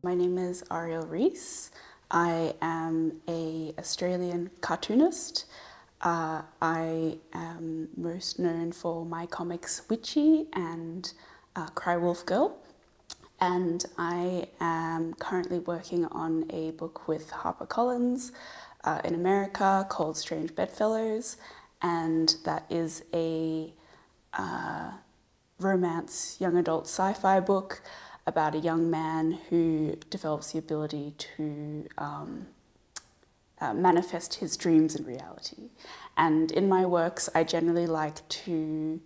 My name is Ariel Rees. I am an Australian cartoonist. I am most known for my comics Witchy and Cry Wolf Girl. And I am currently working on a book with HarperCollins in America called Strange Bedfellows. And that is a romance young adult sci-fi book about a young man who develops the ability to manifest his dreams in reality. And in my works, I generally like to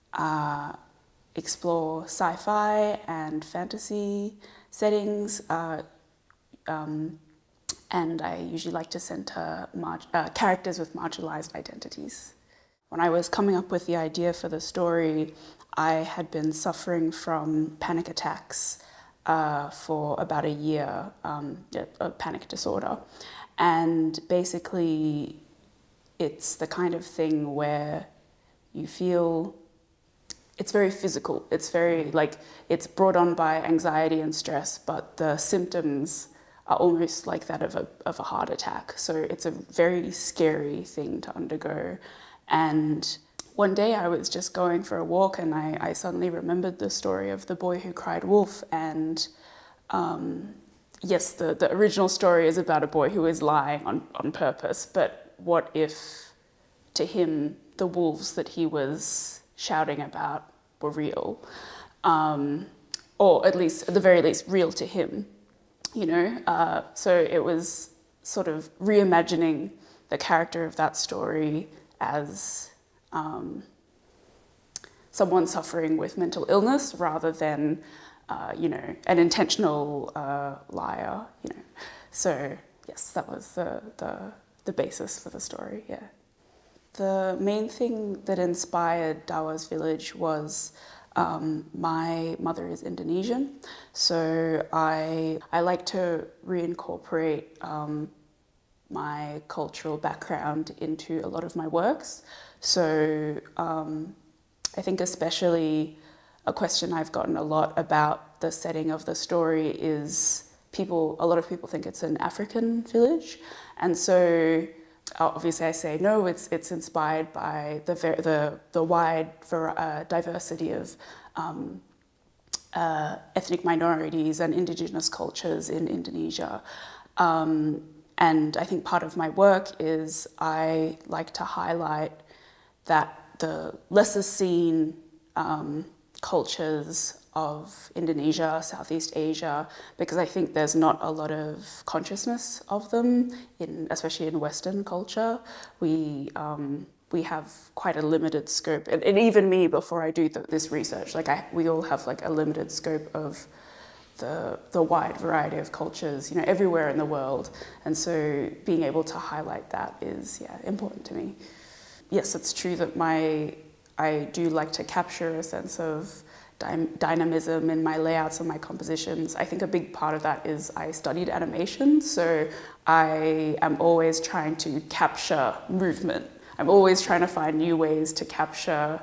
explore sci-fi and fantasy settings, and I usually like to center characters with marginalized identities. When I was coming up with the idea for the story, I had been suffering from panic attacks for about a year, a panic disorder. And basically, it's the kind of thing where you feel, it's very physical. It's very, it's brought on by anxiety and stress, but the symptoms are almost like that of a heart attack. So it's a very scary thing to undergo. And one day I was just going for a walk and I suddenly remembered the story of the boy who cried wolf. And yes, the original story is about a boy who is lying on purpose, but what if to him the wolves that he was shouting about were real? Or at least, at the very least, real to him, you know? So it was sort of reimagining the character of that story as someone suffering with mental illness rather than, you know, an intentional liar, you know. So yes, that was the basis for the story, yeah. The main thing that inspired Dawa's Village was my mother is Indonesian, so I like to reincorporate my cultural background into a lot of my works. So I think especially a question I've gotten a lot about the setting of the story is a lot of people think it's an African village. And so obviously I say, no, it's inspired by the wide diversity of ethnic minorities and indigenous cultures in Indonesia. And I think part of my work is I like to highlight that the lesser seen cultures of Indonesia, Southeast Asia, because I think there's not a lot of consciousness of them, especially in Western culture. We have quite a limited scope, and even me, before I do this research, we all have like a limited scope of the wide variety of cultures, you know, everywhere in the world. And so being able to highlight that is, yeah, important to me. Yes, it's true that I do like to capture a sense of dynamism in my layouts and my compositions. I think a big part of that is I studied animation, so I am always trying to capture movement. I'm always trying to find new ways to capture,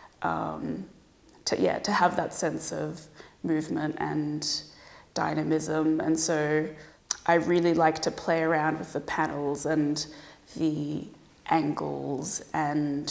to have that sense of movement and dynamism. And so I really like to play around with the panels and the angles and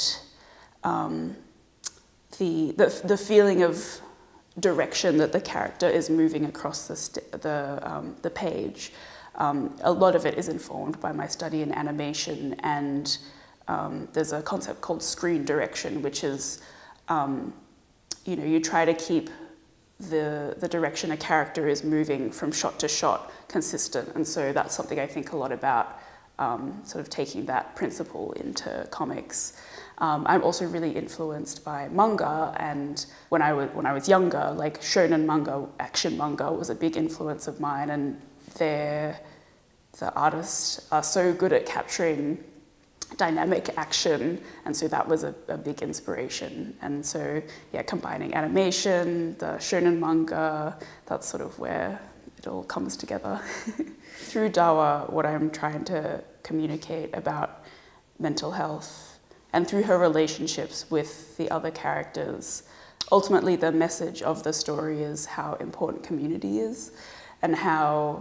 the feeling of direction that the character is moving across the page. A lot of it is informed by my study in animation, and there's a concept called screen direction, which is, you know, you try to keep the direction a character is moving from shot to shot consistent. And so that's something I think a lot about, sort of taking that principle into comics. I'm also really influenced by manga, and when I was younger, like shonen manga, action manga was a big influence of mine, and the artists are so good at capturing dynamic action, and so that was a big inspiration. And so, yeah, combining animation, the shonen manga, that's sort of where it all comes together. Through Dawa, what I'm trying to communicate about mental health, and through her relationships with the other characters, ultimately the message of the story is how important community is. and how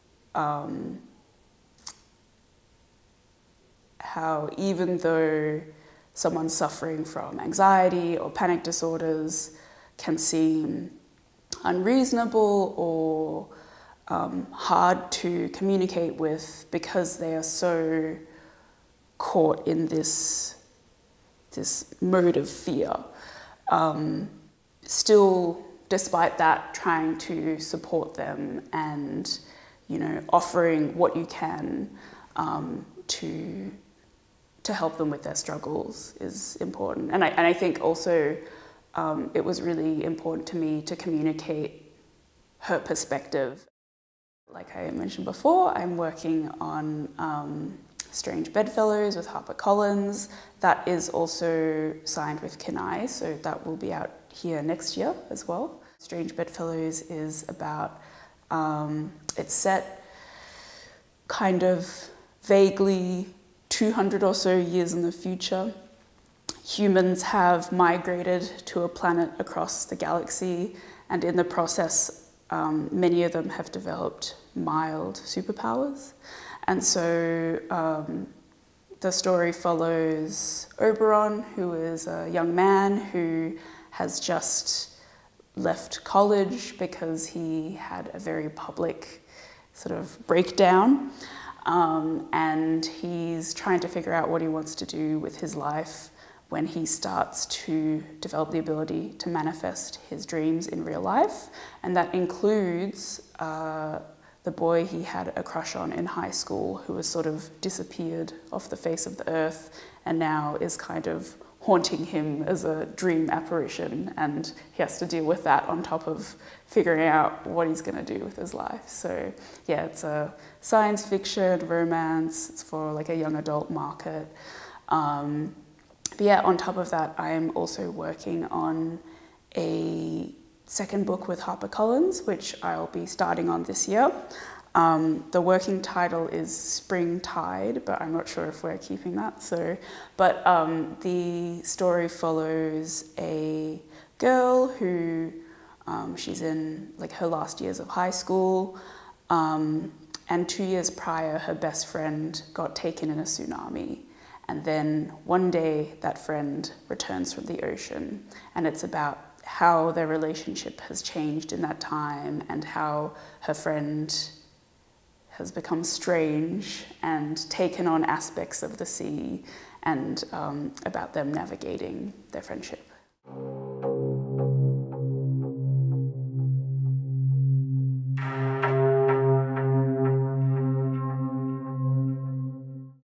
even though someone suffering from anxiety or panic disorders can seem unreasonable or hard to communicate with because they are so caught in this mode of fear. Still, despite that, trying to support them and, offering what you can to help them with their struggles is important. And I think also it was really important to me to communicate her perspective. Like I mentioned before, I'm working on Strange Bedfellows with HarperCollins. That is also signed with Kenai, so that will be out here next year as well. Strange Bedfellows is about, it's set kind of vaguely 200 or so years in the future. Humans have migrated to a planet across the galaxy, and in the process, many of them have developed mild superpowers. And so the story follows Oberon, who is a young man who has just left college because he had a very public sort of breakdown. And he's trying to figure out what he wants to do with his life when he starts to develop the ability to manifest his dreams in real life. And that includes the boy he had a crush on in high school who has sort of disappeared off the face of the earth and now is kind of haunting him as a dream apparition, and he has to deal with that on top of figuring out what he's going to do with his life. So yeah, it's a science fiction, romance, it's for like a young adult market. But yeah, on top of that, I am also working on a second book with HarperCollins, which I'll be starting on this year. The working title is Spring Tide, but I'm not sure if we're keeping that. But the story follows a girl who she's in like her last years of high school, and 2 years prior, her best friend got taken in a tsunami. And then one day that friend returns from the ocean, and it's about how their relationship has changed in that time and how her friend has become strange and taken on aspects of the sea, and about them navigating their friendship.